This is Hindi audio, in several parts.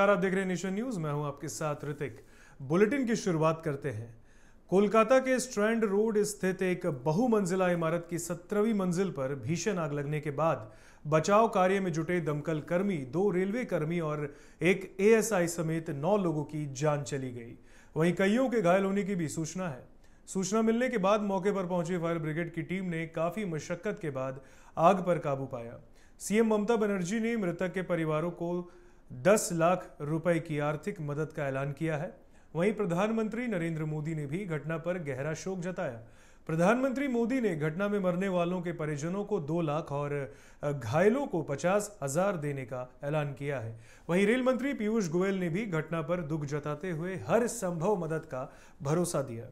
नमस्कार, आप देख रहे हैं नेशन न्यूज। मैं हूं आपके साथ ऋतिक। बुलेटिन की शुरुआत करते हैं। कोलकाता के स्ट्रैंड रोड स्थित एक बहुमंजिला इमारत की 17वीं मंजिल पर भीषण आग लगने के बाद बचाव कार्य में जुटे दमकल कर्मी, 2 रेलवे कर्मी और एक एएसआई समेत 9 लोगों की जान चली गई। वहीं कईयों के घायल होने की भी सूचना है। सूचना मिलने के बाद मौके पर पहुंची फायर ब्रिगेड की टीम ने काफी मशक्कत के बाद आग पर काबू पाया। सीएम ममता बनर्जी ने मृतक के परिवारों को 10 लाख रुपए की आर्थिक मदद का ऐलान किया है। वहीं प्रधानमंत्री नरेंद्र मोदी ने भी घटना पर गहरा शोक जताया। प्रधानमंत्री मोदी ने घटना में मरने वालों के परिजनों को 2 लाख और घायलों को 50,000 देने का ऐलान किया है। वहीं रेल मंत्री पीयूष गोयल ने भी घटना पर दुख जताते हुए हर संभव मदद का भरोसा दिया।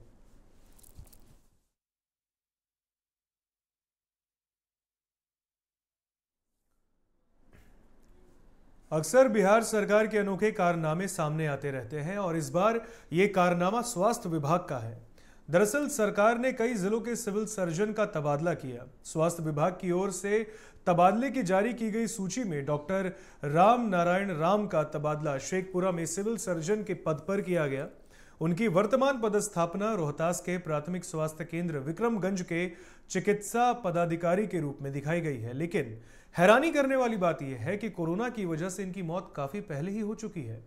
अक्सर बिहार सरकार के अनोखे कारनामे सामने आते रहते हैं और इस बार ये कारनामा स्वास्थ्य विभाग का है। दरअसल सरकार ने कई जिलों के सिविल सर्जन का तबादला किया। स्वास्थ्य विभाग की ओर से तबादले की जारी की गई सूची में डॉक्टर राम नारायण राम का तबादला शेखपुरा में सिविल सर्जन के पद पर किया गया। उनकी वर्तमान पदस्थापना रोहतास के प्राथमिक स्वास्थ्य केंद्र विक्रमगंज के चिकित्सा पदाधिकारी के रूप में दिखाई गई है। लेकिन हैरानी करने वाली बात यह है कि कोरोना की वजह से इनकी मौत काफी पहले ही हो चुकी है।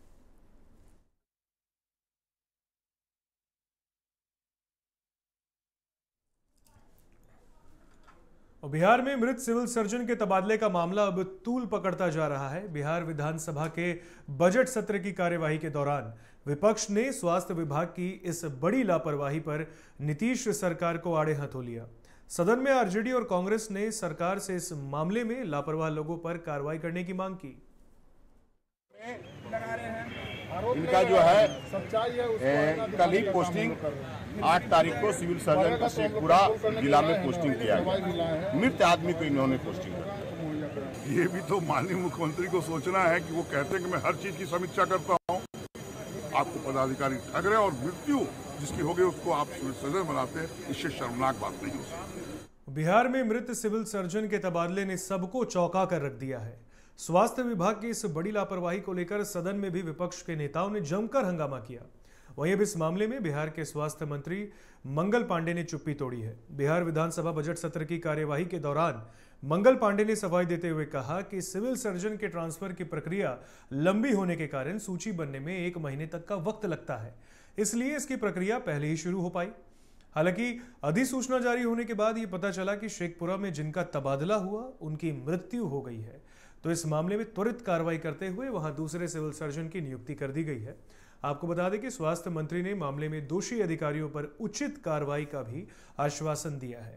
और बिहार में मृत सिविल सर्जन के तबादले का मामला अब तूल पकड़ता जा रहा है। बिहार विधानसभा के बजट सत्र की कार्यवाही के दौरान विपक्ष ने स्वास्थ्य विभाग की इस बड़ी लापरवाही पर नीतीश सरकार को आड़े हाथों लिया। सदन में आरजेडी और कांग्रेस ने सरकार से इस मामले में लापरवाह लोगों पर कार्रवाई करने की मांग की। इनका जो है कल ही पोस्टिंग 8 तारीख को सिविल सर्जन का शेखपुरा जिला में पोस्टिंग किया गया। मृत आदमी को इन्होंने पोस्टिंग किया। ये भी तो माननीय मुख्यमंत्री को सोचना है कि वो कहते हैं कि मैं हर चीज की समीक्षा करता हूँ। आपको पदाधिकारी ठग रहे हैं और मृत्यु जिसकी हो गई उसको आप सिविल सर्जन बनाते हैं, इससे शर्मनाक बात नहीं हो सकती। बिहार में मृत सिविल सर्जन के तबादले ने सबको चौंका कर रख दिया है। स्वास्थ्य विभाग की इस बड़ी लापरवाही को लेकर सदन में भी विपक्ष के नेताओं ने जमकर हंगामा किया। वहीं अब इस मामले में बिहार के स्वास्थ्य मंत्री मंगल पांडे ने चुप्पी तोड़ी है। बिहार विधानसभा बजट सत्र की कार्यवाही के दौरान मंगल पांडे ने सफाई देते हुए कहा कि सिविल सर्जन के ट्रांसफर की प्रक्रिया लंबी होने के कारण सूची बनने में 1 महीने तक का वक्त लगता है, इसलिए इसकी प्रक्रिया पहले ही शुरू हो पाई। हालांकि अधिसूचना जारी होने के बाद यह पता चला कि शेखपुरा में जिनका तबादला हुआ उनकी मृत्यु हो गई है, तो इस मामले में त्वरित कार्रवाई करते हुए वहां दूसरे सिविल सर्जन की नियुक्ति कर दी गई है। आपको बता दें कि स्वास्थ्य मंत्री ने मामले में दोषी अधिकारियों पर उचित कार्रवाई का भी आश्वासन दिया है।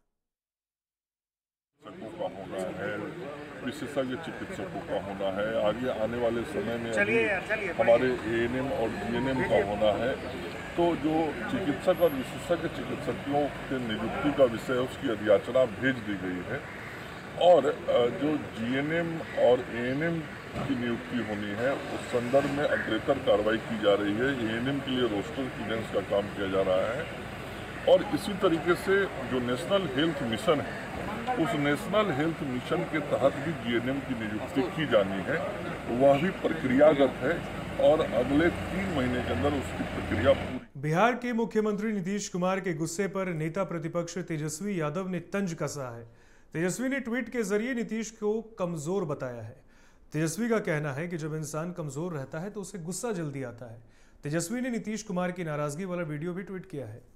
का होना है, विशेषज्ञ चिकित्सकों का होना है, आगे आने वाले समय में हमारे एएनएम और जीएनएम का होना है। तो जो चिकित्सक और विशेषज्ञ चिकित्सकों के नियुक्ति का विषय उसकी अधियाचना भेज दी गई है और जो जीएनएम और एएनएम की नियुक्ति होनी है उस संदर्भ में अग्रेतर कार्रवाई की जा रही है। एएनएम के लिए रोस्टर क्लियरेंस का काम किया जा रहा है और इसी तरीके से जो नेशनल हेल्थ मिशन है उस नेशनल हेल्थ मिशन के तहत भी जीएनएम की नियुक्ति की जानी है। वह भी प्रक्रियागत है और अगले 3 महीने के अंदर उसकी प्रक्रिया पूरी। बिहार के मुख्यमंत्री नीतीश कुमार के गुस्से पर नेता प्रतिपक्ष तेजस्वी यादव ने तंज कसा है। तेजस्वी ने ट्वीट के जरिए नीतीश को कमजोर बताया है। तेजस्वी का कहना है कि जब इंसान कमजोर रहता है तो उसे गुस्सा जल्दी आता है। तेजस्वी ने नीतीश कुमार की नाराजगी वाला वीडियो भी ट्वीट किया है।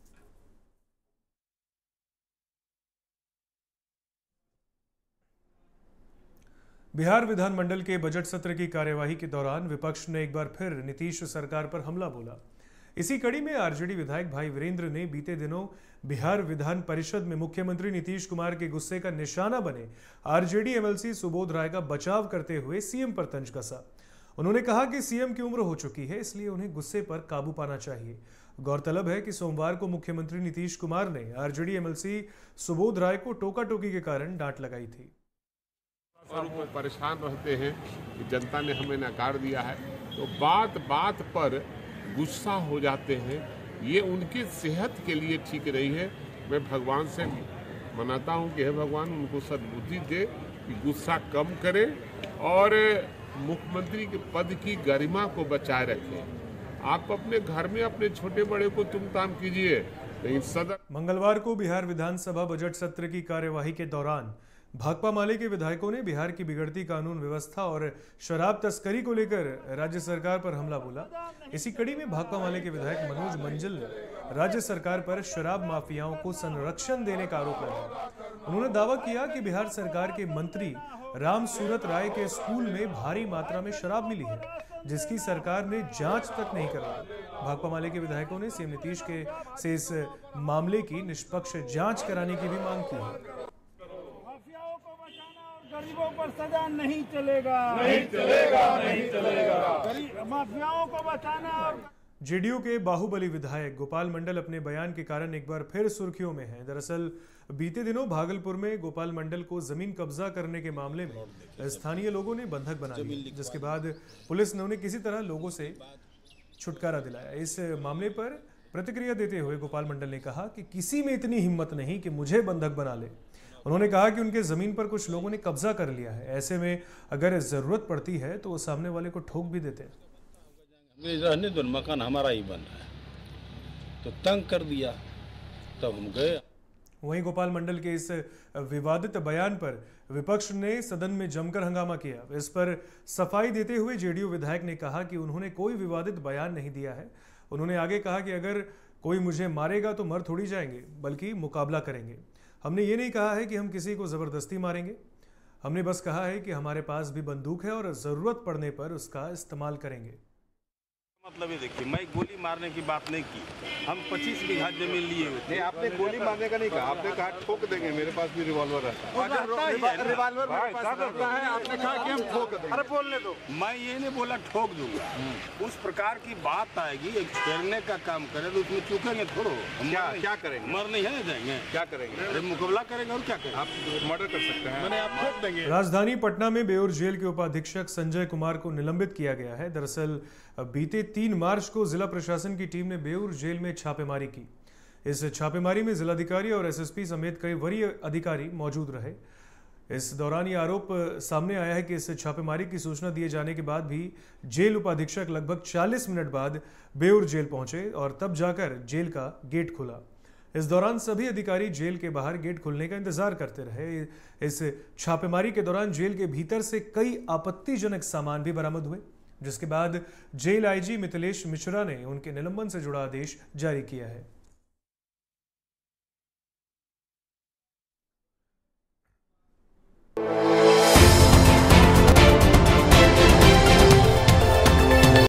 बिहार विधानमंडल के बजट सत्र की कार्यवाही के दौरान विपक्ष ने एक बार फिर नीतीश सरकार पर हमला बोला। इसी कड़ी में आरजेडी विधायक भाई वीरेंद्र ने बीते दिनों बिहार विधान परिषद में मुख्यमंत्री नीतीश कुमार के गुस्से का निशाना बने आरजेडी एमएलसी सुबोध राय का बचाव करते हुए सीएम पर तंज कसा। उन्होंने कहा कि सीएम की उम्र हो चुकी है, इसलिए उन्हें गुस्से पर काबू पाना चाहिए। गौरतलब है कि सोमवार को मुख्यमंत्री नीतीश कुमार ने आरजेडी एमएलसी सुबोध राय को टोका टोकी के कारण डांट लगाई थी। वो परेशान रहते हैं कि जनता ने हमें नकार दिया है, तो बात बात पर गुस्सा हो जाते हैं। ये उनकी सेहत के लिए ठीक नहीं है। मैं भगवान से मनाता हूँ कि हे भगवान उनको सद्बुद्धि दे कि गुस्सा कम करें और मुख्यमंत्री के पद की गरिमा को बचाए रखें। आप अपने घर में अपने छोटे बड़े को तुमताम कीजिए, लेकिन सदन। मंगलवार को बिहार विधानसभा बजट सत्र की कार्यवाही के दौरान भाकपा माले के विधायकों ने बिहार की बिगड़ती कानून व्यवस्था और शराब तस्करी को लेकर राज्य सरकार पर हमला बोला। इसी कड़ी में भाकपा माले के विधायक मनोज मंजिल ने राज्य सरकार पर शराब माफियाओं को संरक्षण देने का आरोप लगाया। उन्होंने दावा किया कि बिहार सरकार के मंत्री राम सूरत राय के स्कूल में भारी मात्रा में शराब मिली है, जिसकी सरकार ने जांच तक नहीं करवाई। भाकपा माले के विधायकों ने सीएम नीतीश से इस मामले की निष्पक्ष जांच कराने की भी मांग की है। माफियाओं को बचाना और गरीबों पर सजा नहीं चलेगा, माफियाओं को बचाना और जेडीयू के बाहुबली विधायक गोपाल मंडल अपने बयान के कारण एक बार फिर सुर्खियों में हैं। दरअसल बीते दिनों भागलपुर में गोपाल मंडल को जमीन कब्जा करने के मामले में स्थानीय लोगों ने बंधक बना लिया, जिसके बाद पुलिस ने उन्हें किसी तरह लोगों से छुटकारा दिलाया। इस मामले पर प्रतिक्रिया देते हुए गोपाल मंडल ने कहा कि किसी में इतनी हिम्मत नहीं कि मुझे बंधक बना ले। उन्होंने कहा कि उनके जमीन पर कुछ लोगों ने कब्जा कर लिया है, ऐसे में अगर जरूरत पड़ती है तो वो सामने वाले को ठोक भी देते हैं। रहने दो, मकान हमारा ही बन रहा है, तो तंग कर दिया, तब हम गए। वहीं गोपाल मंडल के इस विवादित बयान पर विपक्ष ने सदन में जमकर हंगामा किया। इस पर सफाई देते हुए जेडीयू विधायक ने कहा कि उन्होंने कोई विवादित बयान नहीं दिया है। उन्होंने आगे कहा कि अगर कोई मुझे मारेगा तो मर थोड़ी जाएंगे, बल्कि मुकाबला करेंगे। हमने ये नहीं कहा है कि हम किसी को जबरदस्ती मारेंगे, हमने बस कहा है कि हमारे पास भी बंदूक है और जरूरत पड़ने पर उसका इस्तेमाल करेंगे। मतलब ये देखिए, मैं गोली मारने की बात नहीं की, हम 25 बीघा जमीन लिए हुए थे। नहीं, आपने गोली मारने का नहीं कहा, आपने कहा ठोक देंगे, मेरे पास भी रिवॉल्वर है। रिवॉल्वर मेरे पास रहता है, आपने कहा कि हम ठोक देंगे। अरे बोलने दो, मैं ये नहीं बोला ठोक दूंगा। उस प्रकार की बात आएगी, एक छेड़ने का काम करे तो उसमें चूकेंगे थोड़ो। क्या करेंगे? मर नहीं है जाएंगे, क्या करेंगे? अरे मुकाबला करेंगे और क्या करेंगे? आप मर्डर कर सकते हैं, मैंने आप ठोक देंगे। राजधानी पटना में बेऊर जेल के उपाधीक्षक संजय कुमार को निलंबित किया गया है। दरअसल बीते 3 मार्च को जिला प्रशासन की टीम ने बेऊर जेल में छापेमारी की। इस छापेमारी में जिलाधिकारी और एसएसपी समेत कई वरीय अधिकारी मौजूद रहे। इस दौरान ये आरोप सामने आया है कि इस छापेमारी की सूचना दिए जाने के बाद भी जेल उपाधीक्षक लगभग 40 मिनट बाद बेऊर जेल पहुंचे और तब जाकर जेल का गेट खुला। इस दौरान सभी अधिकारी जेल के बाहर गेट खुलने का इंतजार करते रहे। इस छापेमारी के दौरान जेल के भीतर से कई आपत्तिजनक सामान भी बरामद हुए, जिसके बाद जेल आईजी मिथिलेश मिश्रा ने उनके निलंबन से जुड़ा आदेश जारी किया है।